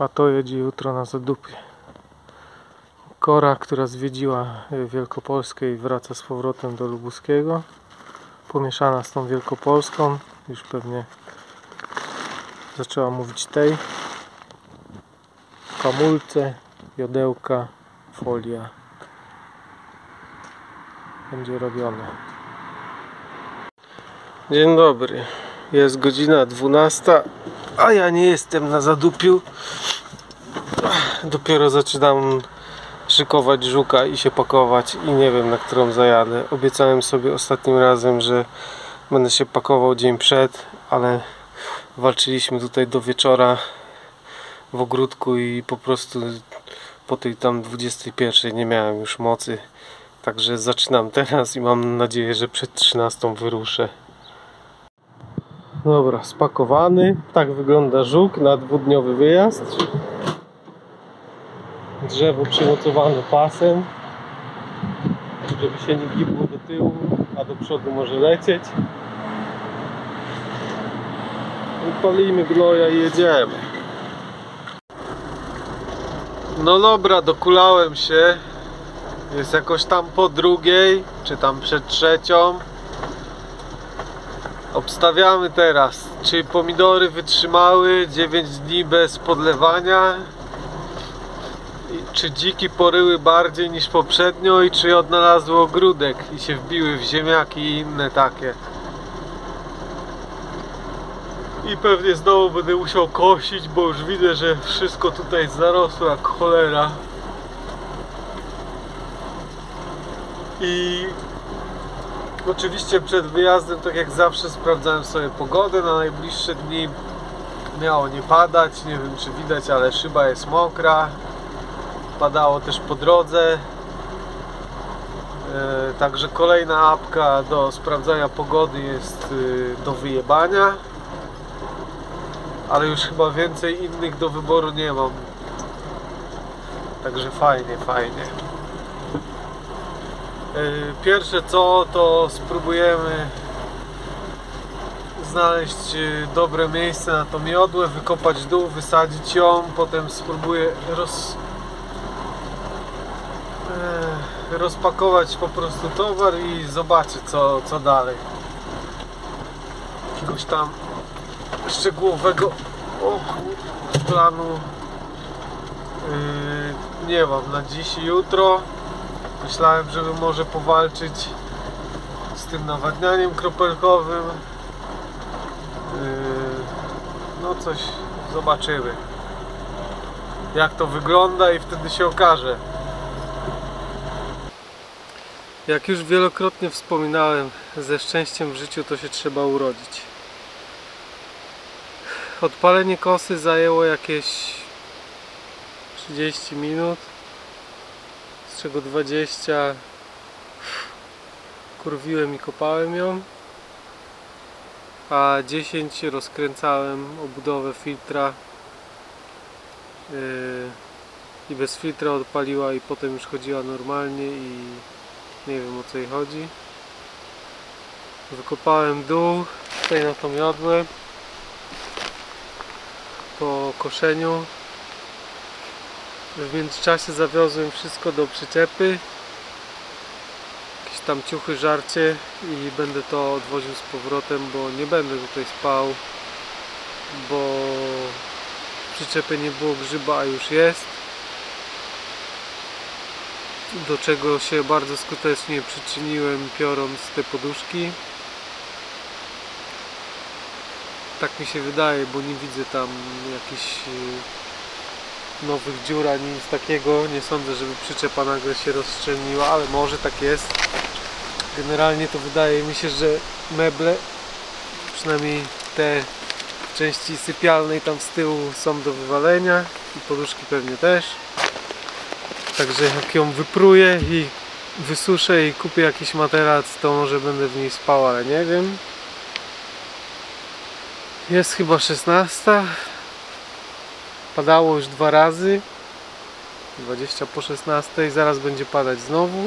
a to jedzie jutro na zadupie. Kora, która zwiedziła Wielkopolskę i wraca z powrotem do Lubuskiego, pomieszana z tą Wielkopolską, już pewnie zaczęła mówić tej, hamulce, jodełka, folia, będzie robione. Dzień dobry, jest godzina 12, a ja nie jestem na zadupiu, dopiero zaczynam szykować żuka i się pakować i nie wiem, na którą zajadę. Obiecałem sobie ostatnim razem, że będę się pakował dzień przed, ale walczyliśmy tutaj do wieczora w ogródku i po prostu po tej tam 21 nie miałem już mocy, także zaczynam teraz i mam nadzieję, że przed 13 wyruszę. Dobra, spakowany. Tak wygląda żuk na dwudniowy wyjazd. Drzewo przymocowane pasem, żeby się nie gibło do tyłu, a do przodu może lecieć. Palimy gnoja i jedziemy. No dobra, dokulałem się. Jest jakoś tam po drugiej, czy tam przed trzecią. Obstawiamy teraz, czy pomidory wytrzymały 9 dni bez podlewania, czy dziki poryły bardziej niż poprzednio i czy odnalazły ogródek i się wbiły w ziemniaki i inne takie. I pewnie znowu będę musiał kosić, bo już widzę, że wszystko tutaj zarosło jak cholera. I oczywiście przed wyjazdem, tak jak zawsze, sprawdzałem sobie pogodę na najbliższe dni. Miało nie padać, nie wiem czy widać, ale szyba jest mokra. Padało też po drodze. Także kolejna apka do sprawdzania pogody jest do wyjebania. Ale już chyba więcej innych do wyboru nie mam. Także fajnie, fajnie. Pierwsze co, to spróbujemy znaleźć dobre miejsce na tą miodłę, wykopać dół, wysadzić ją, potem spróbuję rozpakować po prostu towar i zobaczyć co dalej. Jakiegoś tam szczegółowego planu nie mam na dziś i jutro. Myślałem, żeby może powalczyć z tym nawadnianiem kropelkowym. No coś zobaczymy, jak to wygląda i wtedy się okaże. Jak już wielokrotnie wspominałem, ze szczęściem w życiu to się trzeba urodzić. Odpalenie kosy zajęło jakieś 30 minut, z czego 20 kurwiłem i kopałem ją, a 10 rozkręcałem obudowę filtra i bez filtra odpaliła i potem już chodziła normalnie i nie wiem, o co jej chodzi. Wykopałem dół tutaj na tą miodłę po koszeniu. W międzyczasie zawiozłem wszystko do przyczepy, jakieś tam ciuchy, żarcie i będę to odwoził z powrotem, bo nie będę tutaj spał, bo w przyczepie nie było grzyba, a już jest, do czego się bardzo skutecznie przyczyniłem, piorąc te poduszki. Tak mi się wydaje, bo nie widzę tam jakichś nowych dziur ani nic takiego. Nie sądzę, żeby przyczepa nagle się rozszczelniła, ale może tak jest. Generalnie to wydaje mi się, że meble, przynajmniej te w części sypialnej tam z tyłu, są do wywalenia i poduszki pewnie też. Także jak ją wypruję i wysuszę i kupię jakiś materac, to może będę w niej spał, ale nie wiem. Jest chyba 16. Padało już 2 razy. 20 po 16. Zaraz będzie padać znowu.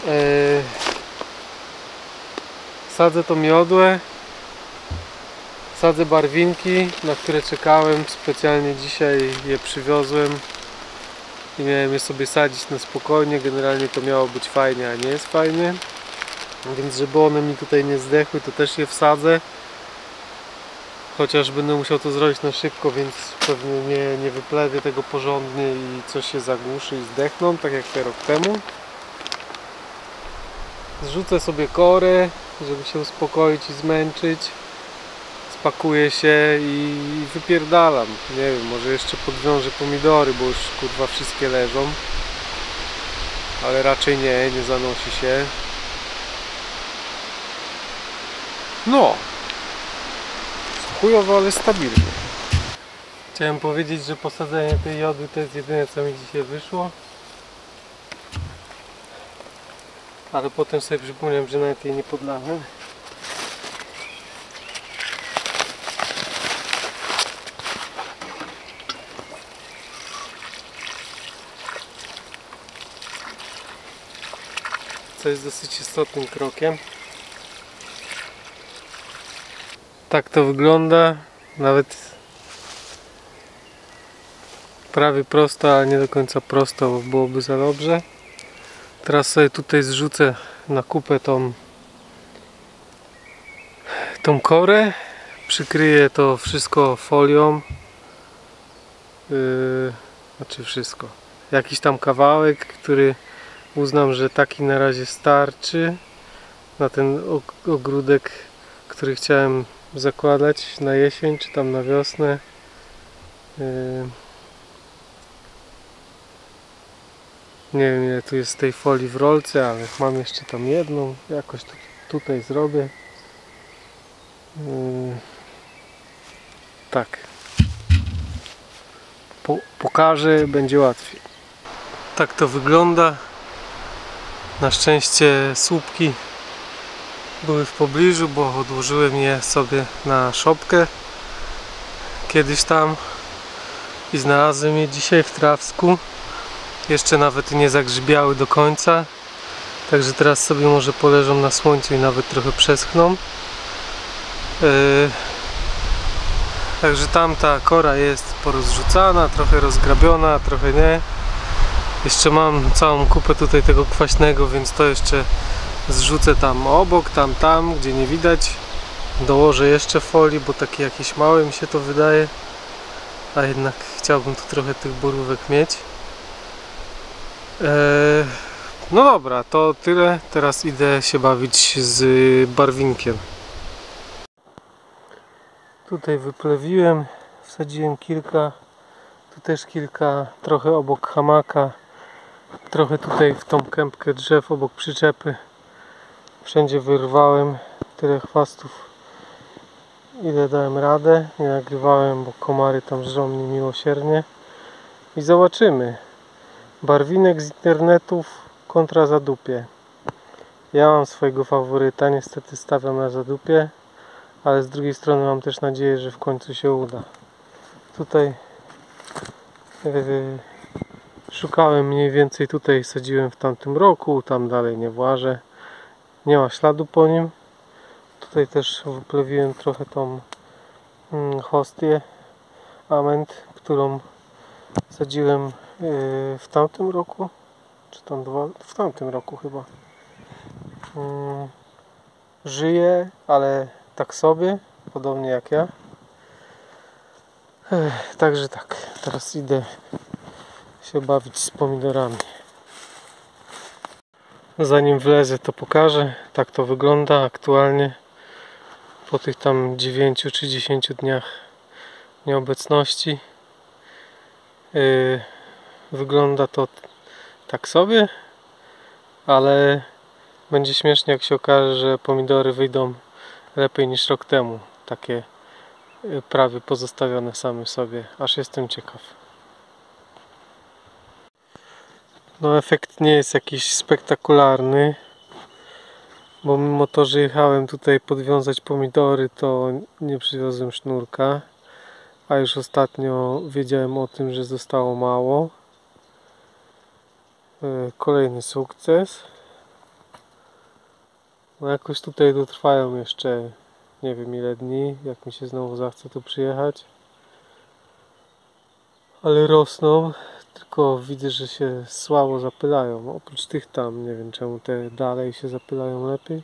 Sadzę tą miodłę. Sadzę barwinki, na które czekałem. Specjalnie dzisiaj je przywiozłem i miałem je sobie sadzić na spokojnie. Generalnie to miało być fajnie, a nie jest fajnie. Więc żeby one mi tutaj nie zdechły, to też je wsadzę. Chociaż będę musiał to zrobić na szybko, więc pewnie nie wyplewię tego porządnie i coś się zagłuszy i zdechną, tak jak te rok temu. Zrzucę sobie korę, żeby się uspokoić i zmęczyć. Spakuję się i wypierdalam. Nie wiem, może jeszcze podwiążę pomidory, bo już kurwa wszystkie leżą. Ale raczej nie zanosi się. No! Chujowo, ale stabilnie. Chciałem powiedzieć, że posadzenie tej jody to jest jedyne, co mi dzisiaj wyszło. Ale potem sobie przypomniałem, że nawet jej nie podlałem. Co jest dosyć istotnym krokiem. Tak to wygląda. Nawet prawie prosto, ale nie do końca prosto, bo byłoby za dobrze. Teraz sobie tutaj zrzucę na kupę tą korę. Przykryję to wszystko folią. Znaczy wszystko. Jakiś tam kawałek, który uznam, że taki na razie starczy na ten ogródek, który chciałem zakładać na jesień czy tam na wiosnę. Nie wiem, ile tu jest tej folii w rolce, ale mam jeszcze tam jedną, jakoś to tutaj zrobię. Tak, pokażę, będzie łatwiej. Tak to wygląda. Na szczęście słupki były w pobliżu, bo odłożyłem je sobie na szopkę kiedyś tam i znalazłem je dzisiaj w trawsku. Jeszcze nawet nie zagrzybiały do końca, także teraz sobie może poleżą na słońcu i nawet trochę przeschną. Także tamta kora jest porozrzucana, trochę rozgrabiona, trochę nie. Jeszcze mam całą kupę tutaj tego kwaśnego, więc to jeszcze zrzucę tam obok, tam, gdzie nie widać. Dołożę jeszcze folii, bo takie jakieś małe mi się to wydaje, a jednak chciałbym tu trochę tych borówek mieć. No dobra, to tyle. Teraz idę się bawić z barwinkiem. Tutaj wyplewiłem, wsadziłem kilka, tu też kilka, trochę obok hamaka, trochę tutaj w tą kępkę drzew obok przyczepy. Wszędzie wyrwałem tyle chwastów, ile dałem radę. Nie nagrywałem, bo komary tam żrą mnie miłosiernie. I zobaczymy. Barwinek z internetów kontra zadupie. Ja mam swojego faworyta, niestety stawiam na zadupie, ale z drugiej strony mam też nadzieję, że w końcu się uda. Tutaj szukałem mniej więcej, tutaj sadziłem w tamtym roku, tam dalej nie włażę. Nie ma śladu po nim. Tutaj też wyplewiłem trochę tą hostię Ament, którą sadziłem w tamtym roku, czy tam w tamtym roku chyba. Żyje, ale tak sobie, podobnie jak ja. Także tak, teraz idę się bawić z pomidorami. Zanim wlezę, to pokażę. Tak to wygląda aktualnie po tych tam 9 czy 10 dniach nieobecności. Wygląda to tak sobie, ale będzie śmiesznie, jak się okaże, że pomidory wyjdą lepiej niż rok temu. Takie prawie pozostawione same sobie. Aż jestem ciekaw. No, efekt nie jest jakiś spektakularny, bo mimo to, że jechałem tutaj podwiązać pomidory, to nie przywiozłem sznurka, a już ostatnio wiedziałem o tym, że zostało mało. Kolejny sukces. No jakoś tutaj dotrwają jeszcze nie wiem ile dni, jak mi się znowu zachce tu przyjechać. Ale rosną, tylko widzę, że się słabo zapylają. Oprócz tych tam, nie wiem czemu te dalej się zapylają lepiej.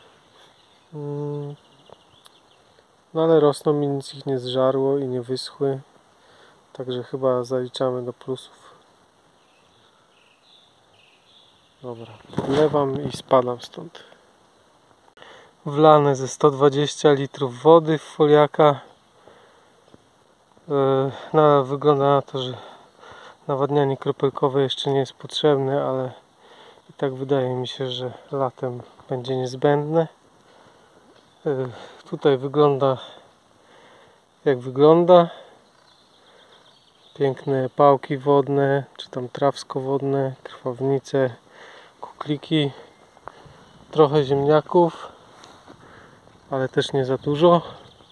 No ale rosną i nic ich nie zżarło i nie wyschły. Także chyba zaliczamy do plusów. Dobra, podlewam i spadam stąd. Wlane ze 120 litrów wody w foliaka. No, wygląda na to, że nawadnianie kropelkowe jeszcze nie jest potrzebne, ale i tak wydaje mi się, że latem będzie niezbędne. Tutaj wygląda jak wygląda. Piękne pałki wodne, czy tam trawsko-wodne, krwawnice, kukliki, trochę ziemniaków, ale też nie za dużo.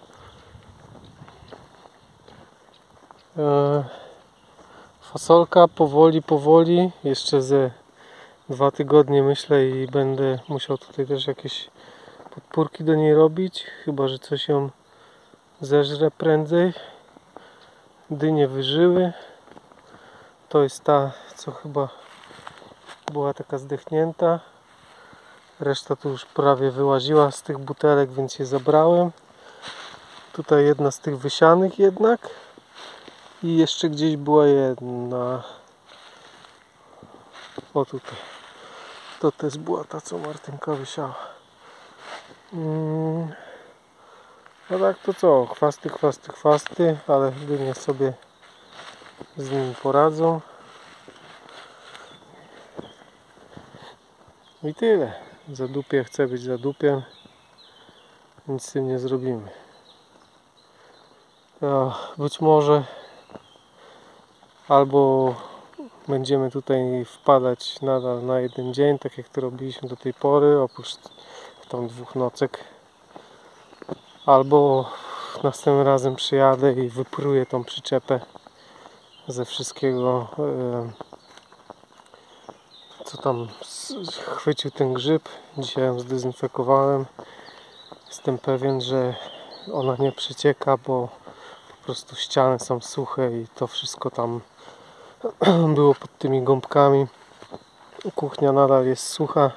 Fasolka powoli, jeszcze ze 2 tygodnie myślę i będę musiał tutaj też jakieś podpórki do niej robić, chyba że coś ją zeżre prędzej. Dynie wyżyły. To jest ta, co chyba była taka zdechnięta. Reszta tu już prawie wyłaziła z tych butelek, więc je zabrałem. Tutaj jedna z tych wysianych jednak. I jeszcze gdzieś była jedna. O tutaj. To też była ta, co Martynka wysiała. No tak to co? Chwasty, ale dynie sobie z nimi poradzą. I tyle. Zadupie chce być zadupiem. Nic z tym nie zrobimy. Być może albo będziemy tutaj wpadać nadal na jeden dzień, tak jak to robiliśmy do tej pory, oprócz tam 2 nocek. Albo następnym razem przyjadę i wypruję tą przyczepę ze wszystkiego, co tam chwycił ten grzyb. Dzisiaj ją zdezynfekowałem. Jestem pewien, że ona nie przecieka, bo po prostu ściany są suche i to wszystko tam było pod tymi gąbkami. Kuchnia nadal jest sucha.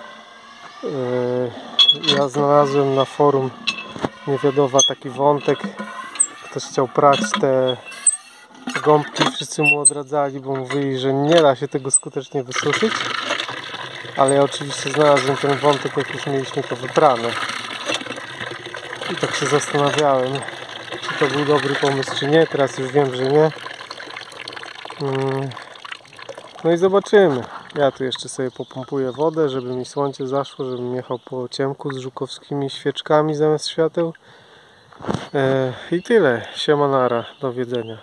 Ja znalazłem na forum Niewiadoma taki wątek. Ktoś chciał prać te gąbki, wszyscy mu odradzali, bo mówili, że nie da się tego skutecznie wysuszyć. Ale ja oczywiście znalazłem ten wątek, jak już mieliśmy to wyprane. I tak się zastanawiałem, czy to był dobry pomysł, czy nie. Teraz już wiem, że nie. No i zobaczymy. Ja tu jeszcze sobie popompuję wodę, żeby mi słońce zaszło, żebym jechał po ciemku z żukowskimi świeczkami zamiast świateł. I tyle. Siema nara. Do widzenia.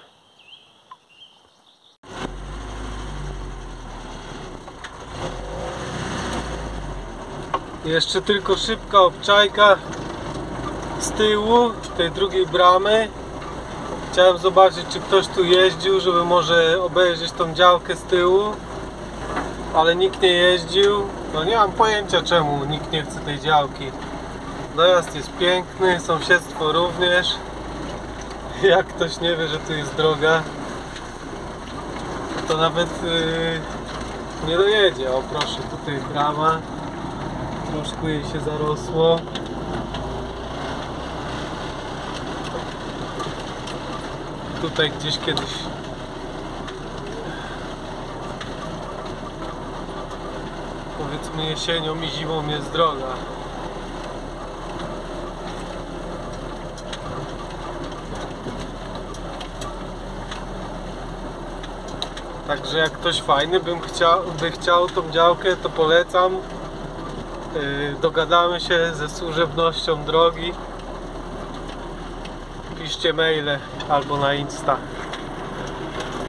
Jeszcze tylko szybka obczajka z tyłu, tej drugiej bramy. Chciałem zobaczyć, czy ktoś tu jeździł, żeby może obejrzeć tą działkę z tyłu. Ale nikt nie jeździł. No nie mam pojęcia, czemu nikt nie chce tej działki. Dojazd jest piękny, sąsiedztwo również. Jak ktoś nie wie, że tu jest droga, to nawet nie dojedzie. O proszę, tutaj brama. Troszkę jej się zarosło. Tutaj gdzieś kiedyś powiedzmy jesienią i zimą jest droga. Także jak ktoś fajny by chciał tą działkę, to polecam. Dogadamy się ze służebnością drogi. Piszcie maile albo na Insta.